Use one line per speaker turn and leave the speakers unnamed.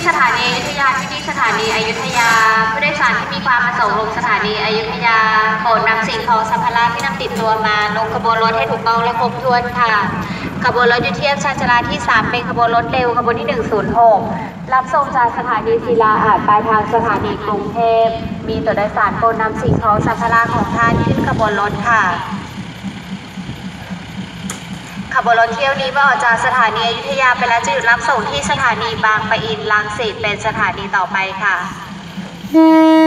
สถานีอยุธยาที่นี่สถานีอยุธยาผู้โดยสารที่มีความประสงค์ลงสถานีอยุธยาโปรดนำสิ่งของสัมภาระที่นำติดตัวมาลงขบวนรถให้ถูกต้องและครบถ้วนค่ะขบวนรถอยู่เทียบชานชาลาที่3เป็นขบวนรถเร็วขบวนที่106รับส่งจากสถานีศิลาอาจปลายทางสถานีกรุงเทพมีตัวโดยสารโปรดนำสิ่งของสัมภาระของท่านขึ้นขบวนรถค่ะขบวนรถเที่ยวนี้เมื่อออกจากสถานีอยุธยาไปแล้วจะหยุดรับส่งที่สถานีบางปะอินรังสิตเป็นสถานีต่อไปค่ะ